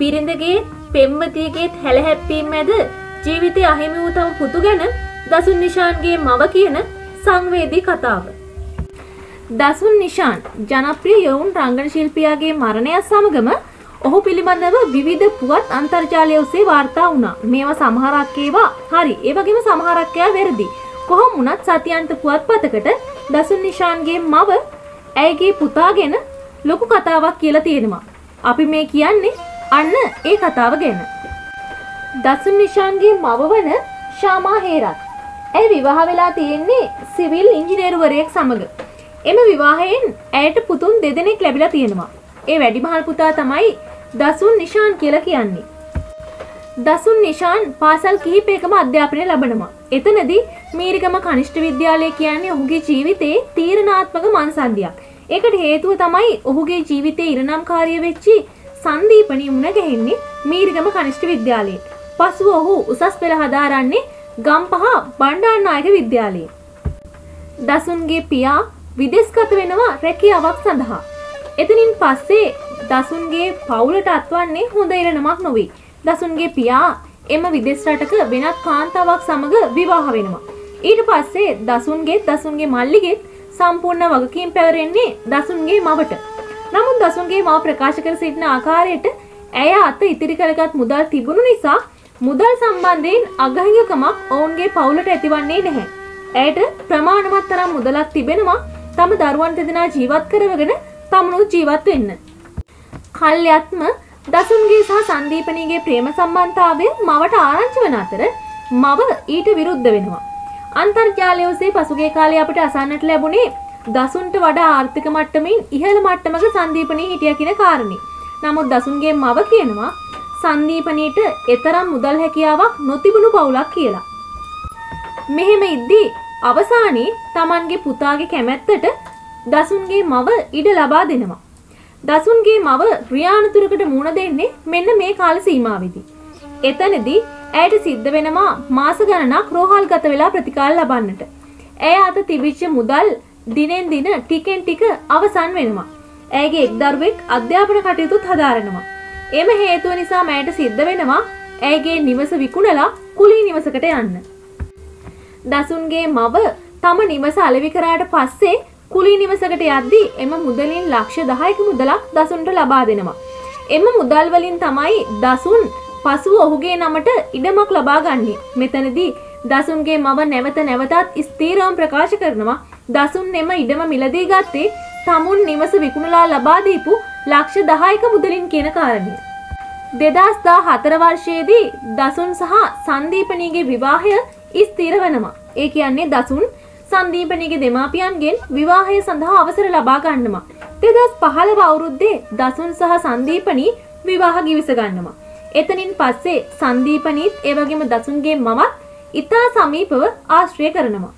බිරිඳගේ පෙම්වතියගේ හැලහැප්පීම් මැද ජීවිතය අහිමි වූ තම පුතු ගැන දසුන් නිෂාන්ගේ මව කියන සංවේදී කතාව. දසුන් නිෂාන් ජනප්‍රිය යොවුන් රංගන ශිල්පියාගේ මරණයත් සමගම ඔහු පිළිබඳව විවිධ පුවත් අන්තර්ජාලය ඔස්සේ වාර්තා වුණා. මේවා සමහරක් ඒවා හරි, ඒ වගේම සමහරක් ඒවා වැරදි. කොහොම වුණත් සතියන්ත පුවත්පතකට දසුන් නිෂාන්ගේ මව ඇයගේ පුතා ගැන ලොකු කතාවක් කියලා තියෙනවා. අපි මේ කියන්නේ අන්න ඒ කතාව ගැන. දසුන් නිෂාන්ගේ මව වන ශාමා හේරත්. ඇය විවාහ වෙලා තියෙන්නේ සිවිල් ඉංජිනේරුවරයෙක් සමග. එම විවාහයෙන් ඇයට පුතුන් දෙදෙනෙක් ලැබිලා තියෙනවා. ඒ වැඩිමහල් පුතා තමයි දසුන් නිෂාන් කියලා කියන්නේ. දසුන් නිෂාන් පාසල් කිහිපයකම අධ්‍යාපනය ලබනවා. එතනදී මීරිගම කනිෂ්ඨ විද්‍යාලය කියන්නේ ඔහුගේ ජීවිතයේ තීරණාත්මක මංසන්දියක්. ඒකට හේතුව තමයි ඔහුගේ ජීවිතයේ ඉරණම්කාරී වෙච්චි සංදීපණී මුණ ගැහෙන්නේ මීරිගම කනිෂ්ඨ විද්‍යාලයේ. පසුව ඔහු උසස් පෙළ හදාරන්නේ ගම්පහ බණ්ඩාරනායක විද්‍යාලයේ. දසුන්ගේ පියා විදේශගත වෙනවා රැකියාවක් සඳහා. එතනින් පස්සේ දසුන්ගේ පවුලට අත්වන්නේ හොඳ ඉරණමක් නොවේ. දසුන්ගේ පියා එම විදේශ රටක වෙනත් කාන්තාවක් සමග විවාහ වෙනවා. ඊට පස්සේ දසුන්ගේ මල්ලිගෙත් සම්පූර්ණ වගකීම් පැවරෙන්නේ දසුන්ගේ මවට. නමුත් දසුන්ගේ මව ප්‍රකාශ කර සිටින ආකාරයට ඇය අත ඉතිරි කරගත් මුදල් තිබුණු නිසා මුදල් සම්බන්ධයෙන් අගහිඟකමක් ඔවුන්ගේ පවුලට ඇතිවන්නේ නැහැ. ඇයට ප්‍රමාණවත් තරම් මුදලක් තිබෙනවා තම දරුවන් දෙදෙනා ජීවත් කරවගෙන තමනුත් ජීවත් වෙන්න. කල්යත්ම දසුන්ගේ සහ සංදීපනීගේ ප්‍රේම සම්බන්ධතාවය මවට ආරංචි වන අතර මව ඊට විරුද්ධ වෙනවා. අන්තර්ජාලය ඔස්සේ පසුගිය කාලේ අපිට අසන්නට ලැබුණේ දසුන්ට වඩා ආර්ථික මට්ටමින් ඉහළ මට්ටමක සංදීපනී හිටියා කියන කාරණේ. නමුත් දසුන්ගේ මව කියනවා සංදීපනීට එතරම් මුදල් හැකියාවක් නොතිබුණු පවුලක් කියලා. මෙහෙම ඉද්දී අවසානයේ Tamanගේ පුතාගේ කැමැත්තට දසුන්ගේ මව ඉඩ ලබා දෙනවා. දසුන්ගේ මව ක්‍රියානුතුරකට මුණ දෙන්නේ මෙන්න මේ කාල සීමාවෙදී. එතනදී ඇයට සිද්ධ වෙනවා මාස ගණනක් රෝහල්ගත වෙලා ප්‍රතිකාර ලබන්නට. ඇය අත තිබිච්ච මුදල් දිනෙන් දින ටිකෙන් ටික අවසන් වෙනවා. ඇයගේ එක් දරුවෙක් අධ්‍යාපන කටයුතුත් හදාරනවා. එම හේතුව නිසා මෑට සිද්ධ වෙනවා ඇයගේ නිවස විකුණලා කුලී නිවසකට යන්න. දසුන්ගේ මව තම නිවස අලෙවි කරාට පස්සේ කුලී නිවසකට යද්දී එම මුදලින් ලක්ෂ 10ක මුදලක් දසුන්ට ලබා දෙනවා. එම මුදල් වලින් තමයි දසුන් පසුව ඔහුගේ නමට ඉඩමක් ලබා ගන්නේ. මෙතනදී දසුන්ගේ මව නැවතත් ස්ථීරවම ප්‍රකාශ කරනවා දසුන් එම ඉඩම මිලදී ගත්තේ තමුන් නිවස විකුණලා ලබා දීපු ලක්ෂ 10ක මුදලින් කියන කාරණය. 2014 වර්ෂයේදී දසුන් සහ සංදීපනීගේ විවාහය ස්ථිර වෙනවා. ඒ කියන්නේ දසුන් සංදීපනීගේ දෙමාපියන්ගෙන් විවාහය සඳහා අවසර ලබා ගන්නවා. 2015 අවුරුද්දේ දසුන් සහ සංදීපනී විවාහ ගිවිස ගන්නවා. එතනින් පස්සේ සංදීපනීත් ඒ වගේම දසුන්ගේ මමත් ඉතා සමීපව ආශ්‍රය කරනවා.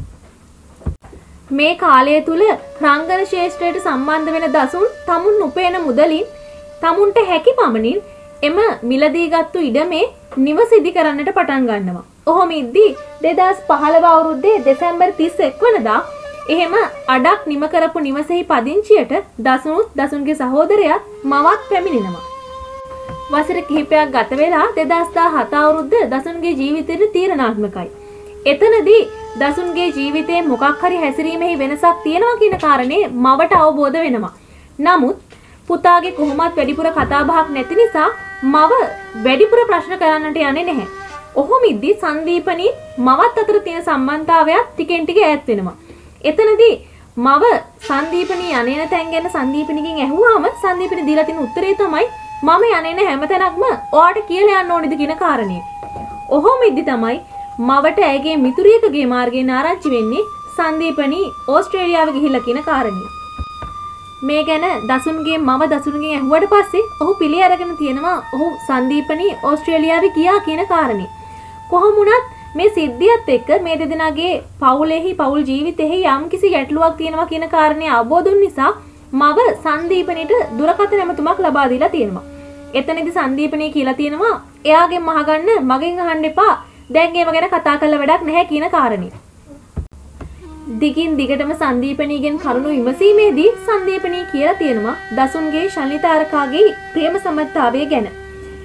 මේ කාලය තුල රංගන ශාස්ත්‍රයට සම්බන්ධ වෙන දසුන් තමුන් උපයන මුදලින් තමුන්ට හැකි පමණින් එම මිලදීගත්තු ඉඩමේ නිවස ඉදි කරන්නට පටන් ගන්නවා. ඔහොම ඉද්දී 2015 අවුරුද්දේ දෙසැම්බර් 31 වෙනිදා එහෙම අඩක් නිම කරපු නිවසෙහි පදිංචියට දසුනුත් දසුන්ගේ සහෝදරයාත් මවත් පැමිණෙනවා. වසර කිහිපයක් ගත වෙලා 2017 අවුරුද්ද දසුන්ගේ ජීවිතේට තීරණාත්මකයි. එතනදී දසුන්ගේ ජීවිතේ මොකක් හරි හැසිරීමෙහි වෙනසක් තියෙනවා කියන කාරණේ මවට අවබෝධ වෙනවා. නමුත් පුතාගේ කොහොමත් වැඩිපුර කතා බහක් නැති නිසා මව වැඩිපුර ප්‍රශ්න කරන්නට යන්නේ නැහැ. ඔහොම ඉද්දී සංදීපනී මවත් අතර තියෙන සම්බන්ධතාවයත් ටිකෙන් ටික ඈත් වෙනවා. එතනදී මව සංදීපනී යන්නේන තැන් ගැන සංදීපනීගෙන් ඇහුවාම සංදීපනී දීලා තියෙන උත්තරේ තමයි මම යන්නේ හැමතැනක්ම ඔයාට කියලා යන්න ඕනේද කියන කාරණේ. ඔහොම ඉද්දී තමයි මවට ඇගේ මිතුරියකගේ මාර්ගයෙන් ආරංචි වෙන්නේ සංදීපනී ඕස්ට්‍රේලියාව ගිහිල්ලා කියන කාරණේ. මේ ගැන දසුන්ගේ මව දසුන්ගෙන් ඇහුවට පස්සේ ඔහු පිළි අරගෙන තියෙනවා ඔහු සංදීපනී ඕස්ට්‍රේලියාවේ ගියා කියන කාරණේ. කොහොම වුණත් මේ සිද්ධියත් එක්ක මේ දෙදෙනාගේ පවුල් ජීවිතෙහි යම්කිසි ගැටලුවක් තියෙනවා කියන කාරණේ අවබෝධ වුන නිසා මව සංදීපනීට දුරකථන ඇමතුමක් ලබා දීලා තියෙනවා. එතනදී සංදීපනී කියලා තියෙනවා එයාගෙන් මහගන්න මගෙන් අහන්න එපා. දැන් ඒව ගැන කතා කරලා වැඩක් නැහැ කියන කාරණේ. දිගින් දිගටම සංදීපනීගෙන් කරුණු විමසීමේදී සංදීපනී කියලා තියෙනවා දසුන්ගේ ශනිතාරකාගේ ප්‍රේම සම්බන්ධතාවය ගැන.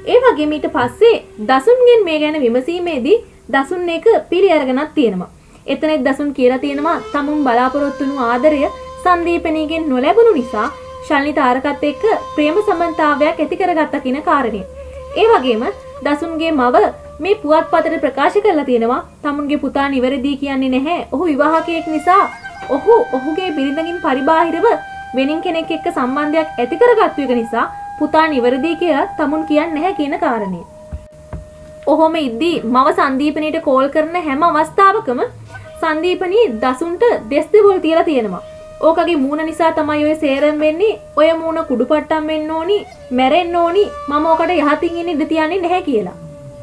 ඒ වගේම ඊට පස්සේ දසුන්ගෙන් මේ ගැන විමසීමේදී දසුන් එක පිළි අරගෙනක් තියෙනවා. එතනත් දසුන් කියලා තියෙනවා තමුන් බලාපොරොත්තු වුණු ආදරය සංදීපනීගෙන් නොලැබුණු නිසා ශල්නි තාරකත් එක්ක ප්‍රේම සම්බන්ධතාවයක් ඇති කරගත්තා කියන කාරණේ. ඒ වගේම දසුන්ගේ මව මේ පුවත්පතට ප්‍රකාශ කරලා තියෙනවා තමුන්ගේ පුතා නිවැරදි කියන්නේ නැහැ. ඔහු විවාහකයෙක් නිසා ඔහුගේ බිරිඳකින් පරිබාහිරව වෙනින් කෙනෙක් එක්ක සම්බන්ධයක් ඇති කරගත්තු එක නිසා පුතා නිවැරදි කියලා තමුන් කියන්නේ නැහැ කියන කාරණේ. ඔහොම ඉද්දී මව සංදීපනීට කෝල් කරන හැම අවස්ථාවකම සංදීපනී දසුන්ට දෙස් දෙවොල් තියලා තියෙනවා. ඕකගේ මූණ නිසා තමයි ඔය සේරම වෙන්නේ. ඔය මූණ කුඩුපට්ටම් වෙන්න ඕනි, මැරෙන්න ඕනි. මම ඔකට යහතින් ඉන්න ඉඩ තියන්නේ නැහැ කියලා.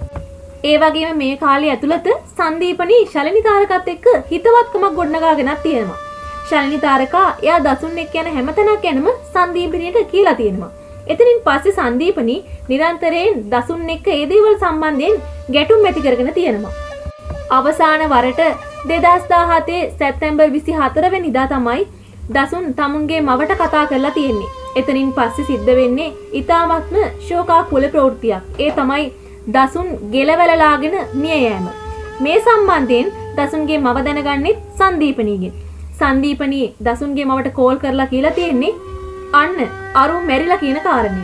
ඒ වගේම මේ කාලේ ඇතුළත සංදීපනී ශලිනි තාරකත් එක්ක හිතවත්කමක් ගොඩනගාගෙනක් තියෙනවා. ශලිනි තාරකා එයා දසුන් එක්ක යන හැමතැනක් ගැනම සංදීපනීට කියලා තියෙනවා. එතනින් පස්සේ සංදීපනී නිරන්තරයෙන් දසුන් එක්ක ඒ දේවල් සම්බන්ධයෙන් ගැටුම් ඇති කරගෙන තියෙනවා. අවසාන වරට 2017 සැප්තැම්බර් 24 වෙනිදා තමයි දසුන් තමුන්ගේ මවට කතා කරලා තියෙන්නේ. එතනින් පස්සේ සිද්ධ වෙන්නේ ඊ타මත්ම ශෝකාකුල ප්‍රවෘත්තියක්. ඒ තමයි දසුන් ගෙලවැලලාගෙන මිය යෑම. මේ සම්බන්ධයෙන් දසුන්ගේ මව දැනගන්නෙත් සංදීපනීගෙන්. සංදීපනී දසුන්ගේ මවට කෝල් කරලා කියලා තියෙන්නේ අන්න අරු මැරිලා කියන කාරණය.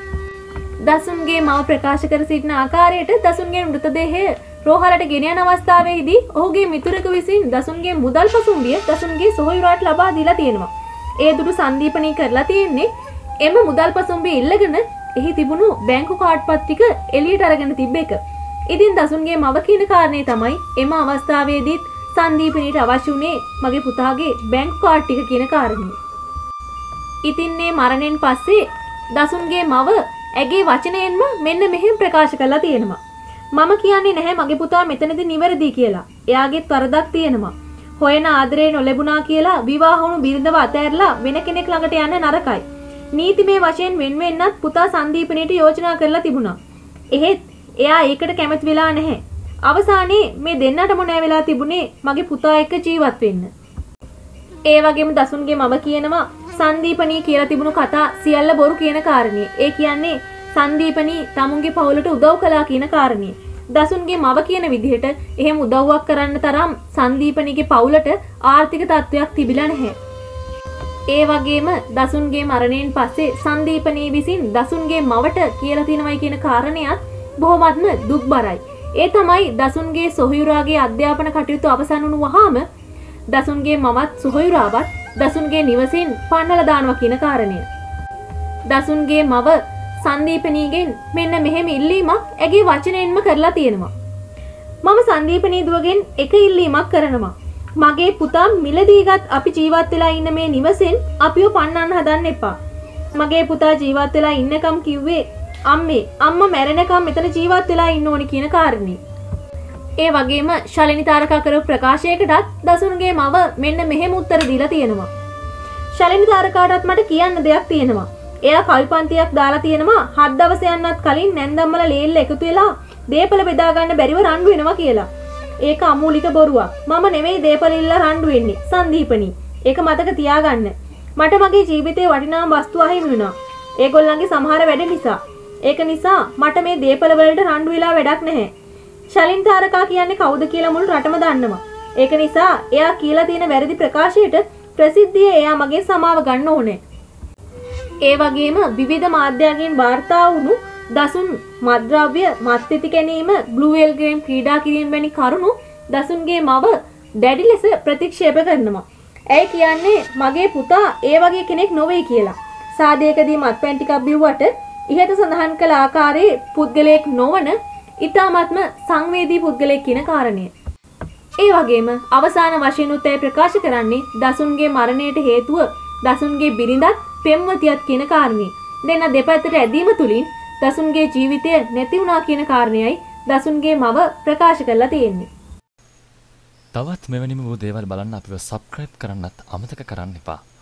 දසුන්ගේ මව ප්‍රකාශ කර සිටින ආකාරයට දසුන්ගේ මෘතදේහය රෝහලට ගෙන යන අවස්ථාවේදී ඔහුගේ මිතුරෙකු විසින් දසුන්ගේ මුදල් පසුම්බිය දසුන්ගේ සොහොයුරාට ලබා දීලා තියෙනවා. ඒ දුරු සංදීපනී කරලා තියෙන්නේ එම මුදල් පසුම්බිය ඉල්ලගෙන එහි තිබුණු බැංකු කාඩ් පත් ටික එළියට අරගෙන තිබ්බ එක. ඉතින් දසුන්ගේ මව කියන කාරණේ තමයි එම අවස්ථාවේදීත් සංදීපනීට අවශ්‍ය වුණේ මගේ පුතාගේ බැංකු කාඩ් ටික කියන කාරණේ. ඉතින් මේ මරණයෙන් පස්සේ දසුන්ගේ මව ඇගේ වචනයෙන්ම මෙන්න මෙහෙම ප්‍රකාශ කරලා තියෙනවා. මම කියන්නේ නැහැ මගේ පුතා මෙතනදී නිවැරදි කියලා. එයාගේත් වරදක් තියෙනවා. හොයන ආදරේ නොලැබුණා කියලා විවාහ වුණු බිරිඳව අතෑරලා වෙන කෙනෙක් ළඟට යන්න නරකයි. නීතිමය වශයෙන් වෙන්නත් පුතා සංදීපනීට යෝජනා කරලා තිබුණා. එහෙත් එයා ඒකට කැමති වෙලා නැහැ. අවසානයේ මේ දෙන්නටම නෑ වෙලා තිබුණේ මගේ පුතා එක්ක ජීවත් වෙන්න. ඒ වගේම දසුන්ගේ මම කියනවා සංදීපනී කියලා තිබුණු කතා සියල්ල බොරු කියන කාරණේ. ඒ කියන්නේ සංදීපනී තමුන්ගේ පවුලට උදව් කළා කියන කාරණේ. දසුන්ගේ මව කියන විදිහට එහෙම උදව්වක් කරන්න තරම් සංදීපනීගේ පවුලට ආර්ථික තත්ත්වයක් තිබිලා නැහැ. ඒ වගේම දසුන්ගේ මරණයෙන් පස්සේ සංදීපනී විසින් දසුන්ගේ මවට කියලා තිනවයි කියන කාරණයක් බොහොමත්ම දුක්බරයි. ඒ තමයි දසුන්ගේ සොහොයුරාගේ අධ්‍යාපන කටයුතු අවසන් වුණු වහාම දසුන්ගේ මවත් සොහොයුරාවත් දසුන්ගේ නිවසින් පන්නලා දානවා කියන කාරණය. දසුන්ගේ මව සංදීපනීගෙන් මෙන්න මෙහෙම ඉල්ලීමක් ඇගේ වචනයෙන්ම කරලා තියෙනවා. මම සංදීපනී දුවගෙන් එක ඉල්ලීමක් කරනවා. මගේ පුතා මිලදීගත් අපි ජීවත් වෙලා ඉන්න මේ නිවසෙන් අපිව පන්නන්න හදන්න එපා. මගේ පුතා ජීවත් වෙලා ඉන්නකම් කිව්වේ අම්මා මැරෙනකම් මෙතන ජීවත් වෙලා ඉන්න ඕනි කියන කාරණේ. ඒ වගේම ශලිනි තාරකා කරපු ප්‍රකාශයකටත් දසුන්ගේ මව මෙන්න මෙහෙම උත්තර දීලා තියෙනවා. ශලිනි තාරකාටත් මට කියන්න දෙයක් තියෙනවා. එයා කල්පන්තියක් දාලා තියෙනවා 7 දවස් යන්නත් කලින් නැන්දම්මලා ලේල්ල එකතු වෙලා දීපල බෙදා ගන්න බැරිව රණ්ඩු වෙනවා කියලා. ඒක අමූලික බොරුවක්. මම නෙවෙයි දීපල ඉල්ල රණ්ඩු වෙන්නේ. සංදීපනී. ඒක මතක තියාගන්න. මට මගේ ජීවිතේ වටිනා වස්තු අහිමි වුණා. ඒගොල්ලන්ගේ සමහර වැඩ නිසා. ඒක නිසා මට මේ දීපල වලට රණ්ඩු වෙලා වැඩක් නැහැ. ශලිනි තාරකා කියන්නේ කවුද කියලා මුළු රටම දන්නවා. ඒක නිසා එයා කියලා තියෙන වැරදි ප්‍රකාශයට ප්‍රසිද්ධිය එයා මගෙන් සමාව ගන්න ඕනේ. ඒ වගේම විවිධ මාධ්‍යයන්ගෙන් වාර්තා වුණු දසුන් මත්ද්‍රව්‍ය මත්පැති ගැනීම බ්ලූ වේල් ගේම් ක්‍රීඩා කිරීම වැනි කරුණු දසුන්ගේ මව දැඩි ලෙස ප්‍රතික්ෂේප කරනවා. ඇයි කියන්නේ මගේ පුතා ඒ වගේ කෙනෙක් නොවේ කියලා. සාදයකදී මත්පැන් ටිකක් බිව්වට ඉහත සඳහන් කළ ආකාරයේ පුද්ගලයෙක් නොවන ඊ타ත්ම සංවේදී පුද්ගලයෙක් කියන කාරණය. ඒ වගේම අවසාන වශයෙන් උත්තර ප්‍රකාශ කරන්නේ දසුන්ගේ මරණයට හේතුව දසුන්ගේ බිරිඳත් පෙම්වතියත් කියන කාරණේ. දෙන්න දෙපැත්තට ඇදීම තුලින් දසුන්ගේ ජීවිතය නැති වුණා කියන කාරණයයි දසුන්ගේ මව ප්‍රකාශ කරලා තියෙන්නේ. තවත් මෙවැනිම වූ දේවල් බලන්න අපිව සබ්ස්ක්‍රයිබ් කරන්නත් අමතක කරන්න එපා.